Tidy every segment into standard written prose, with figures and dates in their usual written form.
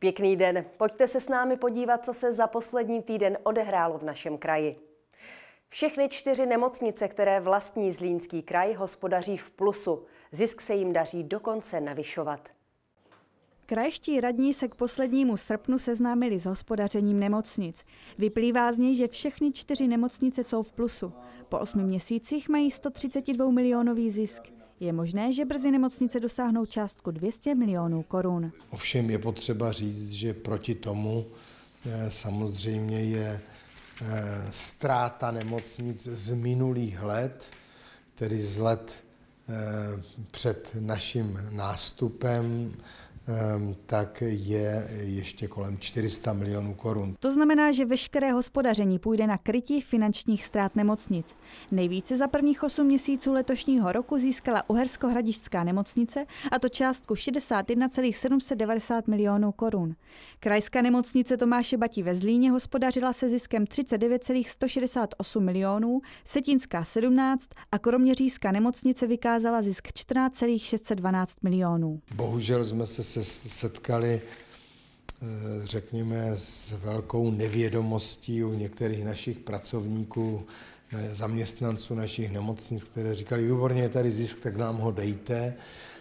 Pěkný den. Pojďte se s námi podívat, co se za poslední týden odehrálo v našem kraji. Všechny 4 nemocnice, které vlastní Zlínský kraj, hospodaří v plusu. Zisk se jim daří dokonce navyšovat. Krajští radní se k poslednímu srpnu seznámili s hospodařením nemocnic. Vyplývá z něj, že všechny 4 nemocnice jsou v plusu. Po 8 měsících mají 132 milionový zisk. Je možné, že brzy nemocnice dosáhnou částku 200 milionů korun. Ovšem je potřeba říct, že proti tomu samozřejmě je ztráta nemocnic z minulých let, tedy z let před naším nástupem, tak je ještě kolem 400 milionů korun. To znamená, že veškeré hospodaření půjde na krytí finančních ztrát nemocnic. Nejvíce za prvních 8 měsíců letošního roku získala Uherskohradišťská nemocnice, a to částku 61,790 milionů korun. Krajská nemocnice Tomáše Bati ve Zlíně hospodařila se ziskem 39,168 milionů, Setínská 17 a Kroměřížská nemocnice vykázala zisk 14,612 milionů. Bohužel jsme se setkali, řekněme, s velkou nevědomostí u některých našich pracovníků, zaměstnanců našich nemocnic, které říkali, výborně, je tady zisk, tak nám ho dejte.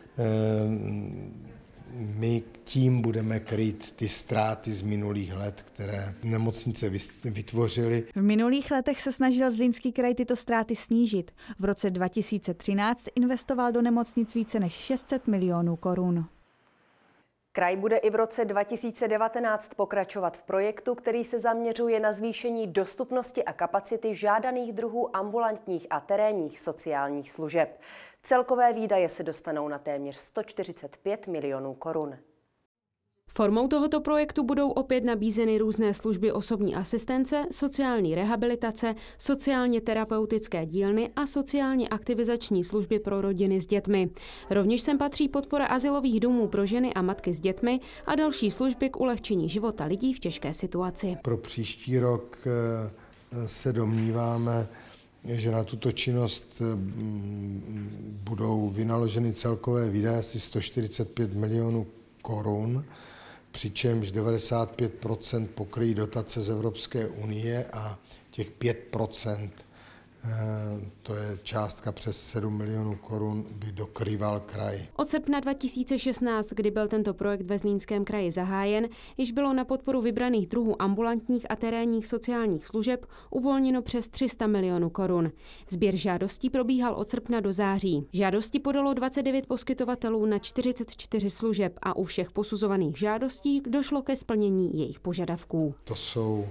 My tím budeme krýt ty ztráty z minulých let, které nemocnice vytvořily. V minulých letech se snažil Zlínský kraj tyto ztráty snížit. V roce 2013 investoval do nemocnic více než 600 milionů korun. Kraj bude i v roce 2019 pokračovat v projektu, který se zaměřuje na zvýšení dostupnosti a kapacity žádaných druhů ambulantních a terénních sociálních služeb. Celkové výdaje se dostanou na téměř 145 milionů korun. Formou tohoto projektu budou opět nabízeny různé služby osobní asistence, sociální rehabilitace, sociálně terapeutické dílny a sociálně aktivizační služby pro rodiny s dětmi. Rovněž sem patří podpora azylových domů pro ženy a matky s dětmi a další služby k ulehčení života lidí v těžké situaci. Pro příští rok se domníváme, že na tuto činnost budou vynaloženy celkové výdaje asi 145 milionů korun, přičemž 95% pokryjí dotace z Evropské unie a těch 5%, to je částka přes 7 milionů korun, by dokrýval kraj. Od srpna 2016, kdy byl tento projekt ve Zlínském kraji zahájen, již bylo na podporu vybraných druhů ambulantních a terénních sociálních služeb uvolněno přes 300 milionů korun. Sběr žádostí probíhal od srpna do září. Žádosti podalo 29 poskytovatelů na 44 služeb a u všech posuzovaných žádostí došlo ke splnění jejich požadavků. To jsou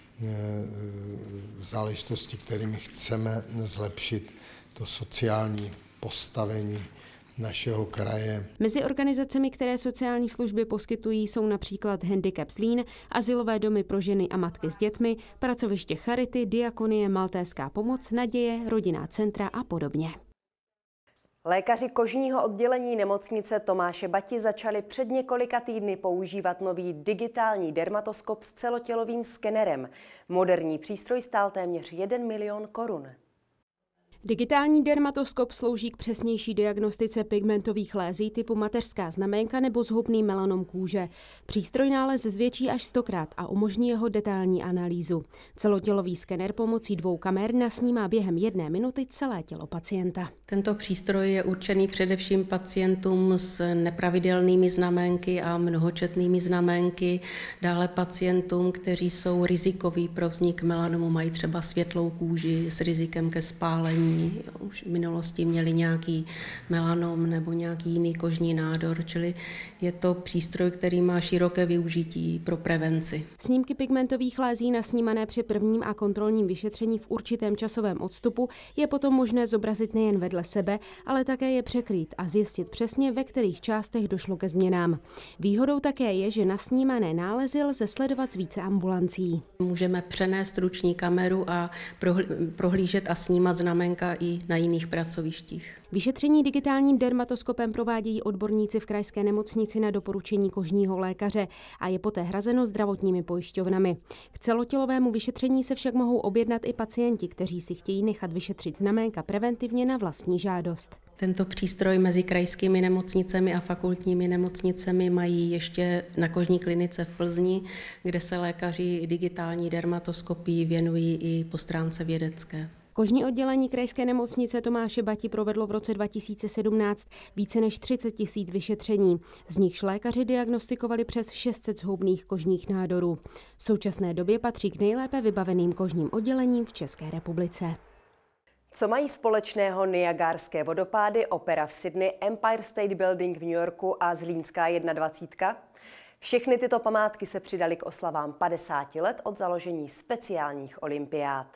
záležitosti, kterými chceme zlepšit to sociální postavení našeho kraje. Mezi organizacemi, které sociální služby poskytují, jsou například Handicap Zlín, azylové domy pro ženy a matky s dětmi, pracoviště Charity, Diakonie, Maltéská pomoc, Naděje, rodinná centra a podobně. Lékaři kožního oddělení nemocnice Tomáše Bati začali před několika týdny používat nový digitální dermatoskop s celotělovým skenerem. Moderní přístroj stál téměř 1 milion korun. Digitální dermatoskop slouží k přesnější diagnostice pigmentových lézí typu mateřská znaménka nebo zhubný melanom kůže. Přístroj nález zvětší až 100krát a umožní jeho detailní analýzu. Celotělový skener pomocí 2 kamer nasnímá během 1 minuty celé tělo pacienta. Tento přístroj je určený především pacientům s nepravidelnými znaménky a mnohočetnými znaménky, dále pacientům, kteří jsou rizikoví pro vznik melanomu, mají třeba světlou kůži s rizikem ke spálení. Už v minulosti měli nějaký melanom nebo nějaký jiný kožní nádor, čili je to přístroj, který má široké využití pro prevenci. Snímky pigmentových lézí nasnímané při prvním a kontrolním vyšetření v určitém časovém odstupu je potom možné zobrazit nejen vedle sebe, ale také je překrýt a zjistit přesně, ve kterých částech došlo ke změnám. Výhodou také je, že nasnímané nálezy lze sledovat z více ambulancí. Můžeme přenést ruční kameru a prohlížet a snímat znaménka zřídka i na jiných pracovištích. Vyšetření digitálním dermatoskopem provádějí odborníci v krajské nemocnici na doporučení kožního lékaře a je poté hrazeno zdravotními pojišťovnami. K celotělovému vyšetření se však mohou objednat i pacienti, kteří si chtějí nechat vyšetřit znaménka preventivně na vlastní žádost. Tento přístroj mezi krajskými nemocnicemi a fakultními nemocnicemi mají ještě na kožní klinice v Plzni, kde se lékaři digitální dermatoskopii věnují i po stránce vědecké. Kožní oddělení krajské nemocnice Tomáše Bati provedlo v roce 2017 více než 30 000 vyšetření. Z nichž lékaři diagnostikovali přes 600 zhoubných kožních nádorů. V současné době patří k nejlépe vybaveným kožním oddělením v České republice. Co mají společného Niagárské vodopády, opera v Sydney, Empire State Building v New Yorku a Zlínská 21? Všechny tyto památky se přidaly k oslavám 50 let od založení speciálních olympiád.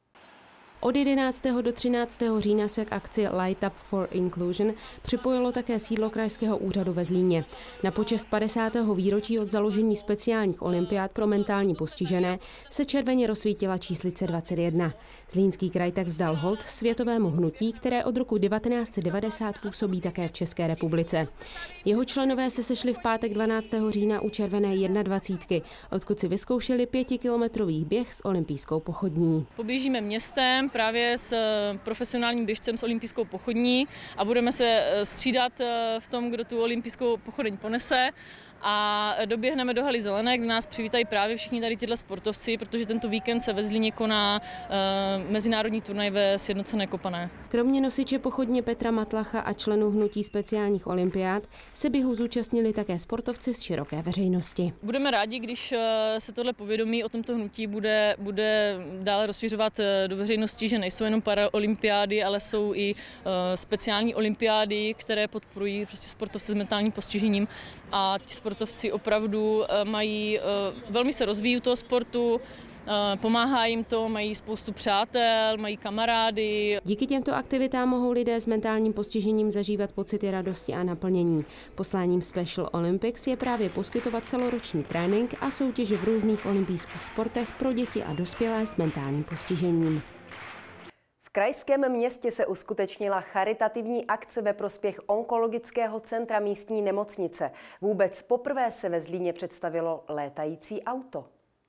Od 11. do 13. října se k akci Light Up for Inclusion připojilo také sídlo krajského úřadu ve Zlíně. Na počest 50. výročí od založení speciálních olympiád pro mentálně postižené se červeně rozsvítila číslice 21. Zlínský kraj tak vzdal hold světovému hnutí, které od roku 1990 působí také v České republice. Jeho členové se sešli v pátek 12. října u červené 21, odkud si vyzkoušeli 5kilometrový běh s olympijskou pochodní. Poběžíme městem právě s profesionálním běžcem s olympijskou pochodní a budeme se střídat v tom, kdo tu olympijskou pochodeň ponese. A doběhneme do haly Zelené, kde nás přivítají právě všichni tady tyhle sportovci, protože tento víkend se ve Zlíně koná mezinárodní turnaj ve sjednocené kopané. Kromě nosiče pochodně Petra Matlacha a členů hnutí speciálních olympiád se běhu zúčastnili také sportovci z široké veřejnosti. Budeme rádi, když se tohle povědomí o tomto hnutí bude dále rozšiřovat do veřejnosti, že nejsou jenom paraolympiády, ale jsou i speciální olympiády, které podporují prostě sportovce s mentálním postižením a sportovci opravdu velmi se rozvíjí u toho sportu, pomáhá jim to, mají spoustu přátel, mají kamarády. Díky těmto aktivitám mohou lidé s mentálním postižením zažívat pocity radosti a naplnění. Posláním Special Olympics je právě poskytovat celoroční trénink a soutěže v různých olympijských sportech pro děti a dospělé s mentálním postižením. V krajském městě se uskutečnila charitativní akce ve prospěch onkologického centra místní nemocnice. Vůbec poprvé se ve Zlíně představilo létající auto.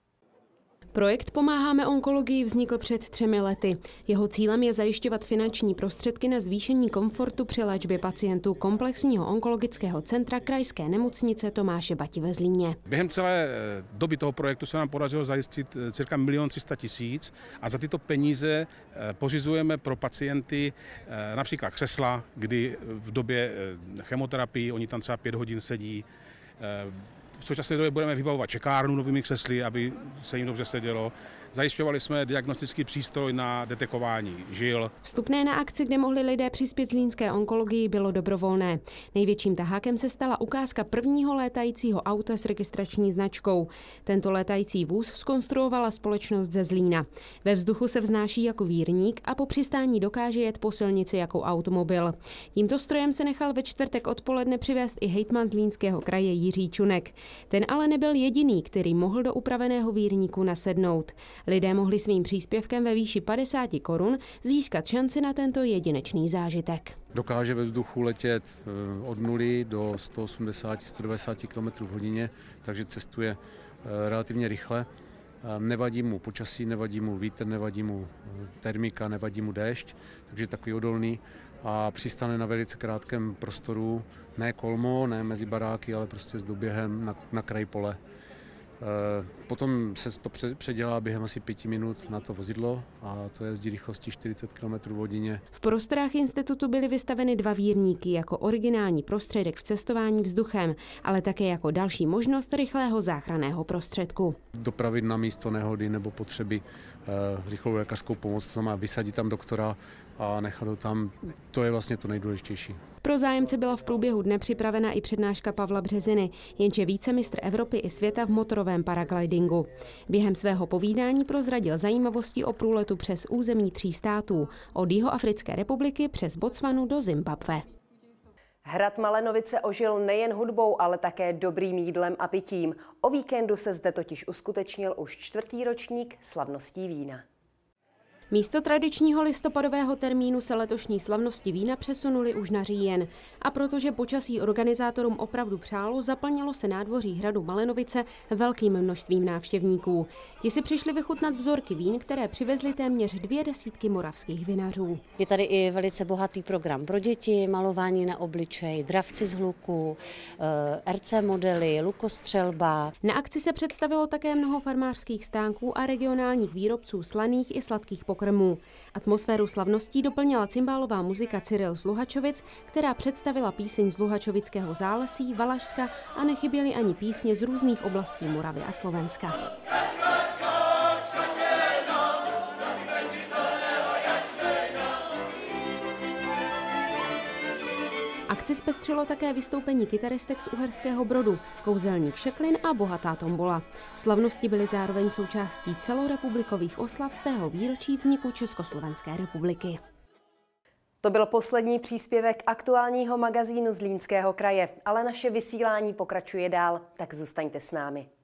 Projekt Pomáháme onkologii vznikl před 3 lety. Jeho cílem je zajišťovat finanční prostředky na zvýšení komfortu při léčbě pacientů komplexního onkologického centra krajské nemocnice Tomáše Bati ve Zlíně. Během celé doby toho projektu se nám podařilo zajistit cirka 1 300 000 a za tyto peníze pořizujeme pro pacienty například křesla, kdy v době chemoterapii oni tam třeba 5 hodin sedí. V současné době budeme vybavovat čekárnu novými křesly, aby se jim dobře sedělo. Zajišťovali jsme diagnostický přístroj na detekování žil. Vstupné na akci, kde mohli lidé přispět zlínské onkologii, bylo dobrovolné. Největším tahákem se stala ukázka prvního létajícího auta s registrační značkou. Tento létající vůz zkonstruovala společnost ze Zlína. Ve vzduchu se vznáší jako vírník a po přistání dokáže jet po silnici jako automobil. Tímto strojem se nechal ve čtvrtek odpoledne přivést i hejtman Zlínského kraje Jiří Čunek. Ten ale nebyl jediný, který mohl do upraveného vírníku nasednout. Lidé mohli svým příspěvkem ve výši 50 korun získat šanci na tento jedinečný zážitek. Dokáže ve vzduchu letět od 0 do 180-190 km v hodině, takže cestuje relativně rychle. Nevadí mu počasí, nevadí mu vítr, nevadí mu termika, nevadí mu déšť, takže je takový odolný a přistane na velice krátkém prostoru, ne kolmo, ne mezi baráky, ale prostě s doběhem na kraji pole. Potom se to předělá během asi 5 minut na to vozidlo a to jezdí rychlostí 40 km v hodině. V prostorách institutu byly vystaveny 2 vírníky jako originální prostředek v cestování vzduchem, ale také jako další možnost rychlého záchranného prostředku. Dopravit na místo nehody nebo potřeby rychlou lékařskou pomoc, to znamená vysadit tam doktora a nechat ho tam, to je vlastně to nejdůležitější. Pro zájemce byla v průběhu dne připravena i přednáška Pavla Březiny, jenž je vícemistr Evropy i světa v motorovém paraglidingu. Během svého povídání prozradil zajímavosti o průletu přes území 3 států, od Jihoafrické republiky přes Botswanu do Zimbabwe. Hrad Malenovice ožil nejen hudbou, ale také dobrým jídlem a pitím. O víkendu se zde totiž uskutečnil už 4. ročník slavností vína. Místo tradičního listopadového termínu se letošní slavnosti vína přesunuly už na říjen. A protože počasí organizátorům opravdu přálo, zaplnilo se nádvoří hradu Malenovice velkým množstvím návštěvníků. Ti si přišli vychutnat vzorky vín, které přivezli téměř 200 moravských vinařů. Je tady i velice bohatý program pro děti, malování na obličej, dravci z hluku, RC modely, lukostřelba. Na akci se představilo také mnoho farmářských stánků a regionálních výrobců slaných i sladkých pokrmů. Atmosféru slavností doplnila cymbálová muzika Cyril z Luhačovic, která představila píseň z Luhačovického zálesí, Valašska a nechyběly ani písně z různých oblastí Moravy a Slovenska. Akci zpestřilo také vystoupení kytaristek z Uherského Brodu, kouzelník Šeklin a bohatá tombola. Slavnosti byly zároveň součástí celorepublikových oslav z tého výročí vzniku Československé republiky. To byl poslední příspěvek aktuálního magazínu Zlínského kraje, ale naše vysílání pokračuje dál, tak zůstaňte s námi.